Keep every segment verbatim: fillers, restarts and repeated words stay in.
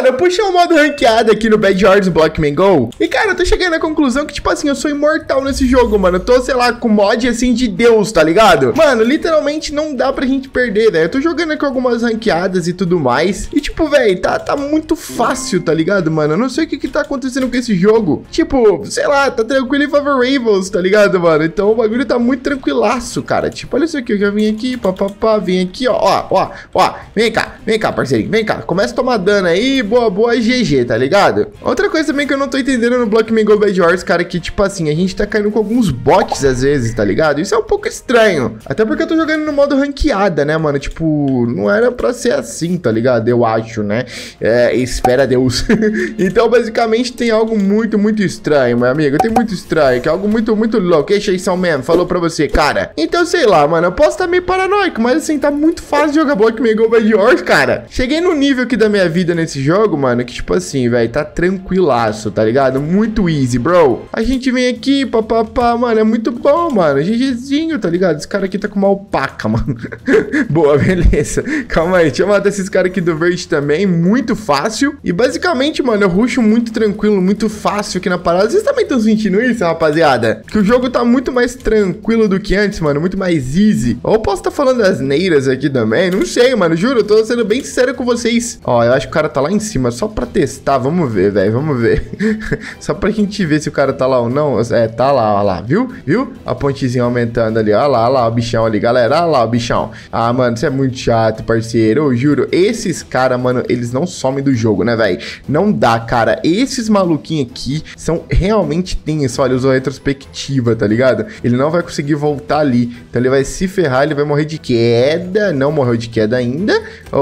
mano, eu puxei um modo ranqueado aqui no Bad Wars Blockman Go. E, cara, eu tô chegando à conclusão que, tipo assim, eu sou imortal nesse jogo, mano. Eu tô, sei lá, com mod, assim, de Deus, tá ligado? Mano, literalmente não dá pra gente perder, velho. Eu tô jogando aqui algumas ranqueadas e tudo mais. E, tipo, velho, tá, tá muito fácil, tá ligado, mano? Eu não sei o que que tá acontecendo com esse jogo. Tipo, sei lá, tá tranquilo em Favorables, tá ligado, mano? Então o bagulho tá muito tranquilaço, cara. Tipo, olha isso aqui, eu já vim aqui, papapá, vim aqui, ó, ó, ó, ó. Vem cá, vem cá, parceirinho, vem cá. Começa a tomar dano aí, boa, boa, G G, tá ligado? Outra coisa também que eu não tô entendendo no Blockman Go Bad Wars, cara, que, tipo assim, a gente tá caindo com alguns bots às vezes, tá ligado? Isso é um pouco estranho. Até porque eu tô jogando no modo ranqueada, né, mano? Tipo, não era pra ser assim, tá ligado? Eu acho, né? É, espera Deus. Então, basicamente, tem algo muito, muito estranho, meu amigo. Tem muito estranho, que é algo muito, muito louco. Eixa, isso mesmo, falou pra você, cara. Então, sei lá, mano, eu posso estar meio paranoico, mas assim, tá muito fácil jogar Blockman Go Bad Wars, cara. Cheguei no nível aqui da minha vida nesse jogo, mano, que tipo assim, velho, tá tranquilaço, tá ligado? Muito easy, bro. A gente vem aqui, papapá, mano, é muito bom, mano. GGzinho, tá ligado? Esse cara aqui tá com uma alpaca, mano. Boa, beleza. Calma aí, deixa eu matar esses caras aqui do verde também, muito fácil. E basicamente, mano, eu rusho muito tranquilo, muito fácil aqui na parada. Vocês também estão sentindo isso, rapaziada? Que o jogo tá muito mais tranquilo do que antes, mano, muito mais easy. Ou posso estar falando das neiras aqui também, não sei, mano, juro, eu tô sendo bem sincero com vocês. Ó, eu acho que o cara tá lá em cima, só pra testar, vamos ver, velho, vamos ver. Só pra gente ver se o cara tá lá ou não. É, tá lá, ó lá, viu? Viu? A pontezinha aumentando ali, ó lá, ó lá, o bichão ali, galera, ó lá, o bichão. Ah, mano, isso é muito chato, parceiro, eu juro, esses caras, mano, eles não somem do jogo, né, velho? Não dá, cara, esses maluquinhos aqui são realmente tensos, olha, usou a retrospectiva, tá ligado? Ele não vai conseguir voltar ali, então ele vai se ferrar, ele vai morrer de queda, não morreu de queda ainda,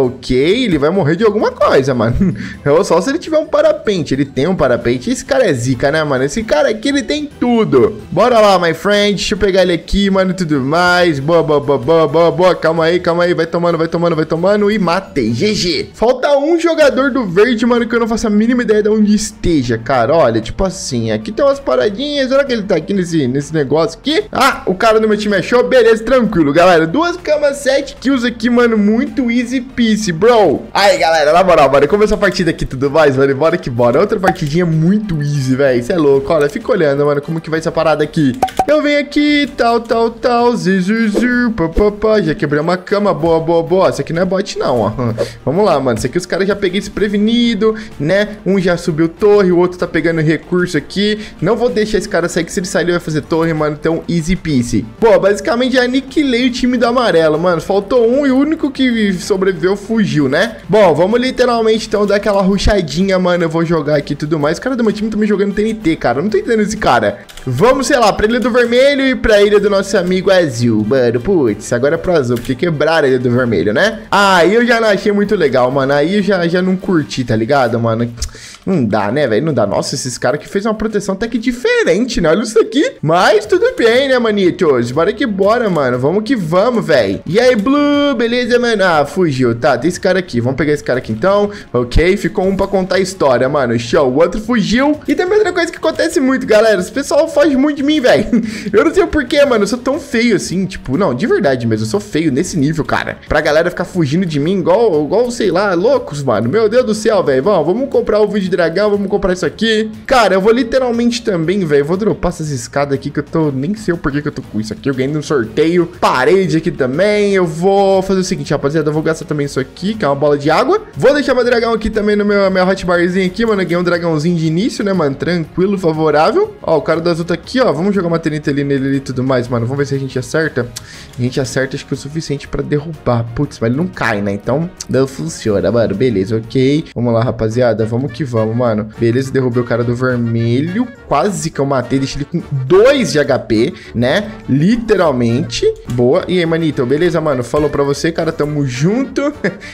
ok, ele vai morrer de alguma coisa, mano. Ou só se ele tiver um parapente, ele tem um parapente, esse cara é zica, né, mano? Esse cara aqui, ele tem tudo. Bora lá, my friend, deixa eu pegar ele aqui, mano, e tudo mais, boa, boa, boa, boa, boa, boa, calma aí, calma aí, vai tomando, vai tomando, vai tomando e matei, G G. Falta um jogador do verde, mano, que eu não faço a mínima ideia de onde esteja, cara, olha, tipo assim, aqui tem umas paradinhas, será que ele tá aqui nesse, nesse negócio aqui? Ah, o cara do meu time achou, beleza, tranquilo, galera, duas camas, sete kills aqui, mano, muito easy peasy, bro. Aí, galera, na moral, bora começar a partida aqui tudo mais, mano, bora que bora, outra partidinha muito easy, velho, isso é louco, olha, fica olhando, mano, como que vai essa parada aqui. Eu venho aqui, tal, tal, tal, zizuzu, papapá, já quebrei uma cama, boa, boa, boa, isso aqui não é bot não, ó. Vamos lá, mano, isso aqui os caras já peguei desprevenido, né, um já subiu torre, o outro tá pegando recurso aqui, não vou deixar esse cara sair, que se ele sair ele vai fazer torre, mano, então easy peasy. Pô, basicamente já aniquilei o time do amarelo, mano, faltou um e o único que sobreviveu fugiu, né? Bom, vamos literalmente então dar aquela rushadinha, mano, eu vou jogar aqui e tudo mais. Os caras do meu time estão me jogando T N T, cara, eu não tô entendendo esse cara. Vamos, sei lá, pra ilha do vermelho e pra ilha do nosso amigo azul, mano, putz, agora é pro azul, porque quebraram a ilha do vermelho, né? Ah, aí eu já não achei muito legal, mano, aí eu já, já não curti, tá ligado, mano? Não dá, né, velho? Não dá. Nossa, esses caras que fez uma proteção até que diferente, né? Olha isso aqui. Mas tudo bem, né, manitos? Bora que bora, mano. Vamos que vamos, velho. E aí, Blue? Beleza, mano? Ah, fugiu. Tá, tem esse cara aqui. Vamos pegar esse cara aqui, então. Ok, ficou um pra contar a história, mano. Show. O outro fugiu. E também outra coisa que acontece muito, galera. Esse pessoal foge muito de mim, velho. Eu não sei o porquê, mano. Eu sou tão feio assim, tipo... Não, de verdade mesmo. Eu sou feio nesse nível, cara. Pra galera ficar fugindo de mim igual, igual sei lá, loucos, mano. Meu Deus do céu, velho. Vamos, vamos comprar o vídeo dragão, vamos comprar isso aqui. Cara, eu vou literalmente também, velho, vou dropar essas escadas aqui que eu tô, nem sei o porquê que eu tô com isso aqui. Eu ganhei no sorteio. Parede aqui também. Eu vou fazer o seguinte, rapaziada, eu vou gastar também isso aqui, que é uma bola de água. Vou deixar meu dragão aqui também no meu, meu hotbarzinho aqui, mano. Eu ganhei um dragãozinho de início, né, mano? Tranquilo, favorável. Ó, o cara do azul tá aqui, ó. Vamos jogar uma tenita ali nele e tudo mais, mano. Vamos ver se a gente acerta. A gente acerta, acho que o suficiente pra derrubar. Putz, mas ele não cai, né? Então, não funciona, mano. Beleza, ok. Vamos lá, rapaziada. Vamos que vamos, mano. Beleza, derrubei o cara do vermelho. Quase que eu matei. Deixei ele com dois de H P, né? Literalmente. Boa. E aí, manito? Beleza, mano? Falou pra você, cara. Tamo junto.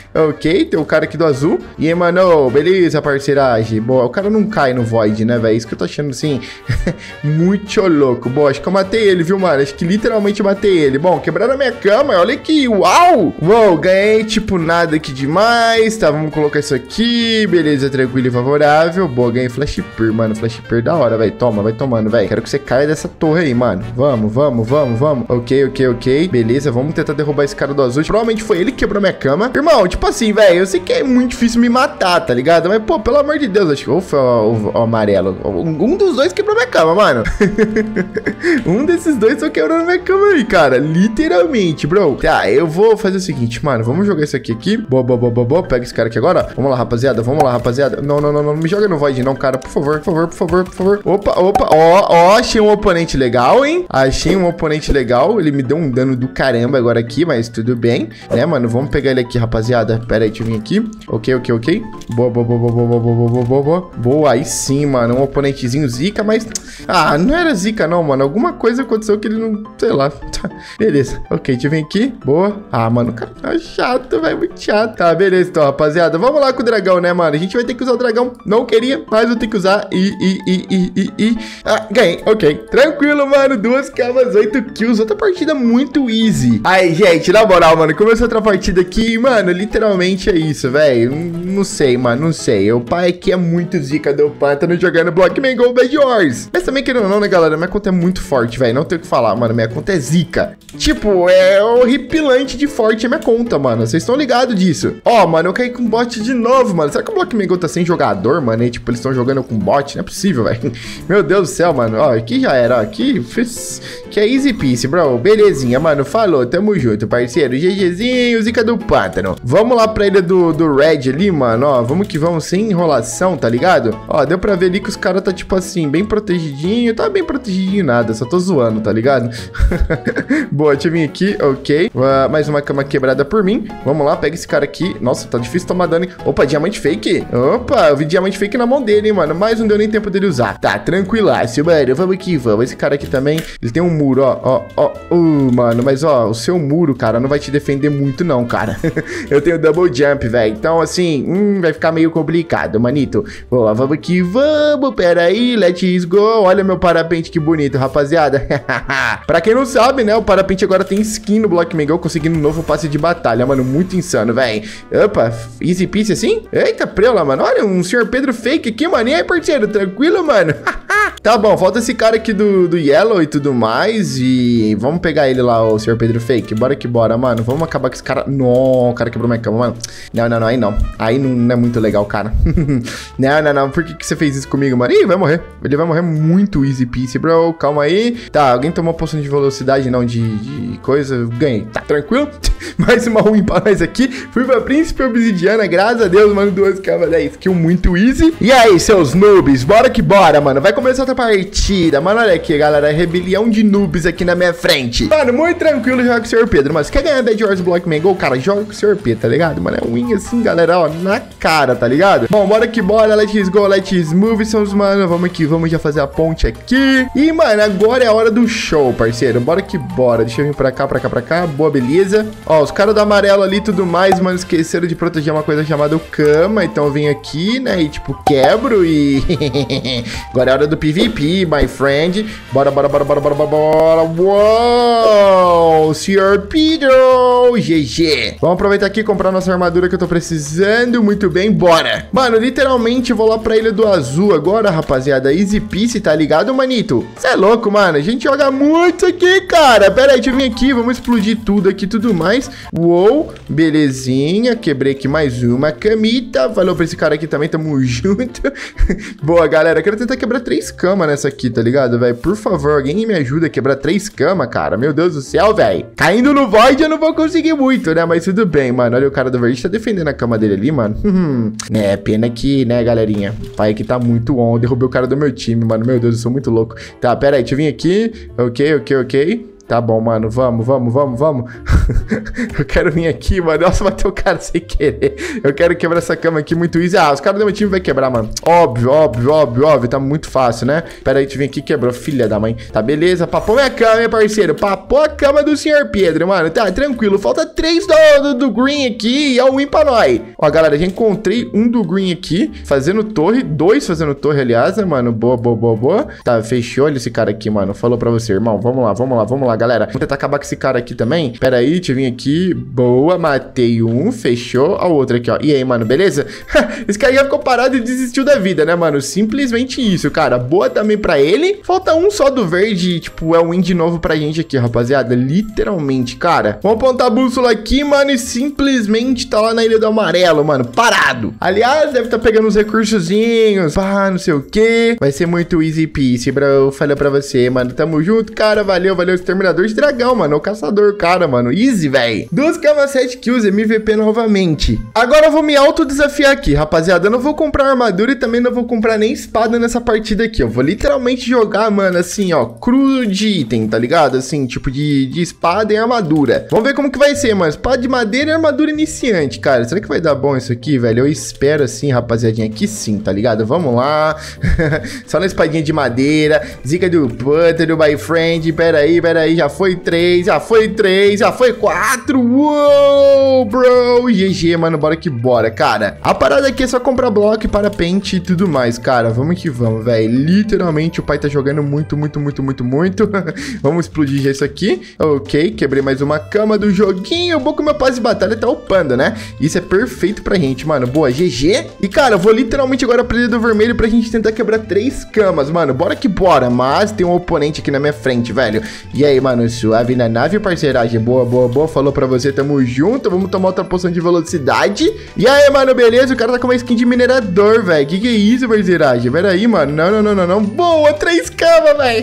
Ok. Tem o cara aqui do azul. E aí, mano? Beleza, parceiragem. Boa. O cara não cai no void, né, velho? Isso que eu tô achando, assim, muito louco. Boa, acho que eu matei ele, viu, mano? Acho que literalmente matei ele. Bom, quebraram a minha cama. Olha aqui. Uau! Uou, ganhei, tipo, nada aqui demais. Tá, vamos colocar isso aqui. Beleza, tranquilo e favorável. Boa, ganhei Flash Peer, mano. Flash Peer da hora, velho. Toma, vai tomando, velho. Quero que você caia dessa torre aí, mano. Vamos, vamos, vamos, vamos. Ok, ok, ok. ok. Beleza, vamos tentar derrubar esse cara do azul. Provavelmente foi ele que quebrou minha cama. Irmão, tipo assim, velho, eu sei que é muito difícil me matar, tá ligado? Mas, pô, pelo amor de Deus, acho que ou foi o, o, o amarelo. Um dos dois quebrou minha cama, mano. Um desses dois tô quebrando minha cama aí, cara. Literalmente, bro. Tá, eu vou fazer o seguinte, mano. Vamos jogar isso aqui aqui. Boa, boa, boa, boa, boa. Pega esse cara aqui agora. Vamos lá, rapaziada. Vamos lá, rapaziada. Não, não, não, não. Não me joga no void, não, cara. Por favor, por favor, por favor, por favor. Opa, opa. Ó, ó. Achei um oponente legal, hein? Achei um oponente legal. Ele me deu um dano do caramba agora aqui, mas tudo bem. É, mano. Vamos pegar ele aqui, rapaziada. Pera aí, deixa eu vir aqui. Ok, ok, ok. Boa, boa, boa, boa, boa, boa, boa, boa, boa, boa. Boa, aí sim, mano. Um oponentezinho zica, mas... Ah, não era zica, não, mano. Alguma coisa aconteceu que ele não... Sei lá. Beleza. Ok, deixa eu vir aqui. Boa. Ah, mano, o cara tá chato, velho. Muito chato. Tá, beleza, então, rapaziada. Vamos lá com o dragão, né, mano? A gente vai ter que usar o dragão. Não queria, mas vou ter que usar. E, e, e, e, e, e... Ah, ganhei. Ok. Tranquilo, mano. Duas camas, oito kills. Outra partida muito easy. Aí, gente, na moral, mano. Começou outra partida aqui. Mano, literalmente é isso, velho. Não sei, mano. Não sei. O pai aqui é muito zica do pântano jogando Blockman Go Bed Wars. Mas também, querendo ou não, né, galera? Minha conta é muito forte, velho. Não tenho o que falar, mano. Minha conta é zica. Tipo, é horripilante de forte a minha conta, mano. Vocês estão ligados disso. Ó, mano, eu caí com bot de novo, mano. Será que o Blockman Go tá sem jogador, mano? E, tipo, eles estão jogando com bot? Não é possível, velho. Meu Deus do céu, mano. Ó, aqui já era, ó. Aqui, que é easy peasy, bro. Belezinha, mano. Falou, tamo junto, parceiro. GGzinho, zica do pântano. Vamos lá pra ilha do, do Red ali, mano. Ó, vamos que vamos, sem enrolação, tá ligado? Ó, deu pra ver ali que os caras tá, tipo assim, bem protegidinho. Tá bem protegidinho nada, só tô zoando, tá ligado? Boa, deixa eu vir aqui, ok. Uh, mais uma cama quebrada por mim. Vamos lá, pega esse cara aqui. Nossa, tá difícil tomar dano, hein? Opa, diamante fake. Opa, eu vi diamante fake na mão dele, hein, mano. Mas não deu nem tempo dele usar. Tá, tranquilaço, mano. Vamos aqui, vamos. Esse cara aqui também, ele tem um muro, ó, ó, ó. Uh, mano, mas ó, o seu muro, cara, não vai te defender muito não, cara. Eu tenho double jump, velho. Então, assim, hum, vai ficar meio complicado, manito. Boa, vamos aqui, vamos. Pera aí, let's go. Olha meu parapente, que bonito, rapaziada. Pra quem não sabe, né, o parapente agora tem skin no Blockman Go, conseguindo um novo passe de batalha, mano. Muito insano, velho. Opa, easy peasy assim? Eita, prela, mano. Olha, um senhor Pedro fake aqui, mano. E aí, parceiro, tranquilo, mano? Tá bom, falta esse cara aqui do, do Yellow e tudo mais. E vamos pegar ele lá, o senhor Pedro fake. Bora que bora, mano. Vamos acabar com esse cara. Não, o cara quebrou minha cama, mano. Não, não, não, aí não. Aí não é muito legal, cara. Não, não, não. Por que, que você fez isso comigo, mano? Ih, vai morrer. Ele vai morrer muito easy peasy, bro. Calma aí. Tá, alguém tomou poção de velocidade, não, de, de coisa. Ganhei. Tá tranquilo? Mais uma ruim pra nós aqui. Fui pra Príncipe Obsidiana, graças a Deus, mano. Duas camas, dez. Skill muito easy. E aí, seus noobs? Bora que bora, mano. Vai começar outra partida. Mano, olha aqui, galera. Rebelião de noobs aqui na minha frente. Mano, muito tranquilo jogar com o senhor Pedro. Mas quer ganhar Bed Wars Blockman Go? Cara, joga com o senhor P, tá ligado? Mano, é win assim, galera, ó, na cara, tá ligado? Bom, bora que bora. Let's go, let's move, seus mano. Vamos aqui, vamos já fazer a ponte aqui. E, mano, agora é a hora do show, parceiro. Bora que bora. Deixa eu vir pra cá, pra cá, pra cá. Boa, beleza. Ó, os caras do amarelo ali e tudo mais, mano, esqueceram de proteger uma coisa chamada cama. Então eu venho aqui, né, e tipo, quebro e... Agora é a hora do P V P, my friend. Bora, bora, bora, bora, bora, bora, bora. Uou, senhor Pedro. G G. Vamos aproveitar aqui e comprar nossa armadura que eu tô precisando. Muito bem, bora. Mano, literalmente vou lá pra Ilha do Azul agora, rapaziada. Easy peasy, tá ligado, manito? Você é louco, mano. A gente joga muito aqui, cara. Pera aí, deixa eu vir aqui. Vamos explodir tudo aqui, tudo mais. Uou, belezinha. Quebrei aqui mais uma camita. Valeu pra esse cara aqui também, tamo junto. Boa, galera. Quero tentar quebrar três camas nessa aqui, tá ligado, velho? Por favor, alguém me ajuda a quebrar três camas, cara. Meu Deus do céu, velho. Caindo no void eu não vou conseguir muito, né? Mas tudo bem, mano. Olha o cara do verde tá defendendo a cama dele ali, mano. É, pena que, né, galerinha? O pai aqui tá muito on. Derrubei o cara do meu time, mano. Meu Deus, eu sou muito louco. Tá, pera aí. Deixa eu vir aqui. Ok, ok, ok. Tá bom, mano. Vamos, vamos, vamos, vamos. Eu quero vir aqui, mano. Nossa, bateu o cara sem querer. Eu quero quebrar essa cama aqui muito easy. Ah, os caras do meu time vai quebrar, mano. Óbvio, óbvio, óbvio, óbvio. Tá muito fácil, né? Pera aí, deixa eu vir aqui. Quebrou, filha da mãe. Tá, beleza. Papou minha cama, meu parceiro. Papou a cama do senhor Pedro, mano. Tá, tranquilo. Falta três do, do, do green aqui e é um win pra nós. Ó, galera, já encontrei um do green aqui fazendo torre. Dois fazendo torre, aliás, né, mano? Boa, boa, boa, boa. Tá, fechou. Olha esse cara aqui, mano. Falou pra você, irmão. Vamos lá, vamos lá, vamos lá, galera. Vou tentar acabar com esse cara aqui também. Pera aí, deixa eu vir aqui. Boa, matei um, fechou. Ó, o outro aqui, ó. E aí, mano, beleza? Esse cara já ficou parado e desistiu da vida, né, mano? Simplesmente isso, cara. Boa também pra ele. Falta um só do verde, tipo, é um win de novo pra gente aqui, rapaziada. Literalmente, cara. Vamos apontar a bússola aqui, mano, e simplesmente tá lá na Ilha do Amarelo, mano. Parado. Aliás, deve tá pegando uns recursozinhos. Ah, não sei o quê. Vai ser muito easy peasy, bro. Falei pra você, mano. Tamo junto, cara. Valeu, valeu. Exterminador de dragão, mano. O caçador, cara, mano. Easy, velho. duas camas, sete kills, M V P novamente. Agora eu vou me autodesafiar aqui, rapaziada. Eu não vou comprar armadura e também não vou comprar nem espada nessa partida aqui. Eu vou literalmente jogar, mano, assim, ó, cru de item, tá ligado? Assim, tipo de, de espada e armadura. Vamos ver como que vai ser, mano. Espada de madeira e armadura iniciante, cara. Será que vai dar bom isso aqui, velho? Eu espero assim, rapaziadinha, que sim, tá ligado? Vamos lá. Só na espadinha de madeira. Zica do pântano, my friend. Pera aí, pera aí. Já foi três, já foi três, já foi quatro. Uou, bro. G G, mano. Bora que bora, cara. A parada aqui é só comprar bloco, parapente e tudo mais, cara. Vamos que vamos, velho. Literalmente o pai tá jogando muito, muito, muito, muito, muito. Vamos explodir já isso aqui. Ok, quebrei mais uma cama do joguinho. Bom que o meu passe de batalha tá upando, né? Isso é perfeito pra gente, mano. Boa, G G. E, cara, eu vou literalmente agora pra Ilha do Vermelho pra gente tentar quebrar três camas, mano. Bora que bora. Mas tem um oponente aqui na minha frente, velho. E aí, mano, suave na nave, parceiragem. Boa, boa, boa. Falou pra você, tamo junto. Vamos tomar outra poção de velocidade. E aí, mano, beleza? O cara tá com uma skin de minerador, velho. Que que é isso, parceiragem? Pera aí, mano. Não, não, não, não, não. Boa, três camas, velho.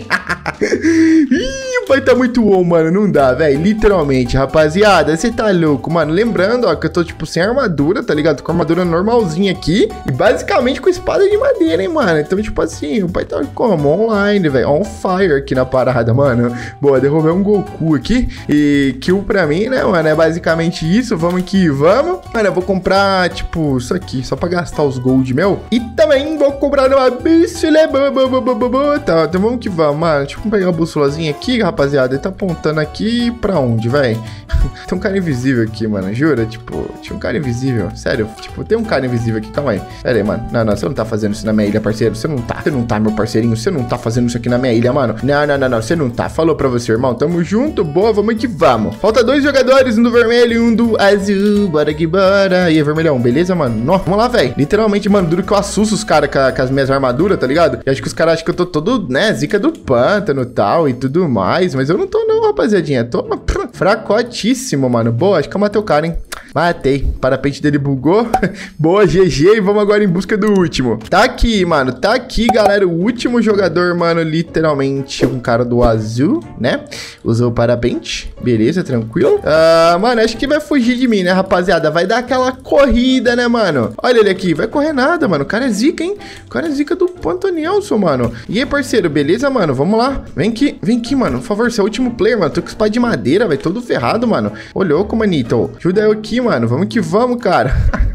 Ih, o pai tá muito bom, mano. Não dá, velho. Literalmente, rapaziada. Você tá louco, mano. Lembrando, ó, que eu tô, tipo, sem armadura, tá ligado? Com armadura normalzinha aqui. E basicamente com espada de madeira, hein, mano. Então, tipo assim, o pai tá como? Online, velho. On fire aqui na parada, mano. Boa, derrubei um Goku aqui. E kill pra mim, né, mano? É basicamente isso. Vamos que vamos. Mano, eu vou comprar, tipo, isso aqui. Só pra gastar os gold meu. E também vou comprar uma bússola. Tá, então vamos que vamos, mano. Deixa eu pegar a bússolazinha aqui, rapaziada. Ele tá apontando aqui pra onde, velho? Tem um cara invisível aqui, mano. Jura? Tipo, tinha um cara invisível. Sério, tipo, tem um cara invisível aqui. Calma aí. Pera aí, mano. Não, não, você não tá fazendo isso na minha ilha, parceiro. Você não tá. Você não tá, meu parceirinho. Você não tá fazendo isso aqui na minha ilha, mano. Não, não, não, não. Você não tá. Falou pra você, irmão. Tamo junto. Boa, vamos que vamos. Falta dois jogadores, um do vermelho e um do azul. Bora que bora. E aí, vermelhão, beleza, mano? Não, vamos lá, velho. Literalmente, mano, duro que eu assusto os caras com, com as minhas armaduras, tá ligado? E acho que os caras acham que eu tô todo, né, zica do pântano e tal e tudo mais. Mas eu não tô, não, rapaziadinha. Tô pff, fracotíssimo, mano. Boa, acho que eu matei o cara, hein? Matei. O parapente dele bugou. Boa, G G. E vamos agora em busca do último. Tá aqui, mano. Tá aqui, galera. O último jogador, mano. Literalmente um cara do azul, né? Usou o parapente. Beleza, tranquilo. Ah, mano, acho que vai fugir de mim, né, rapaziada? Vai dar aquela corrida, né, mano? Olha ele aqui. Vai correr nada, mano. O cara é zica, hein? O cara é zica do Pantonelson, mano. E aí, parceiro? Beleza, mano? Vamos lá. Vem aqui. Vem aqui, mano. Por favor, você é o último player, mano. Tô com espada de madeira, vai todo ferrado, mano. Ô, louco, manito. Ajuda eu aqui, mano. Vamos que vamos, cara.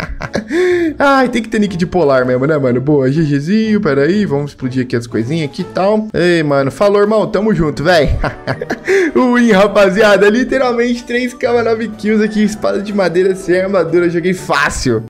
Ai, tem que ter nick de polar mesmo, né, mano? Boa, GGzinho, peraí. Vamos explodir aqui as coisinhas aqui e tal. Ei, mano. Falou, irmão. Tamo junto, velho. O win, rapaziada. Literalmente três K, nove kills aqui. Espada de madeira sem armadura. Joguei fácil.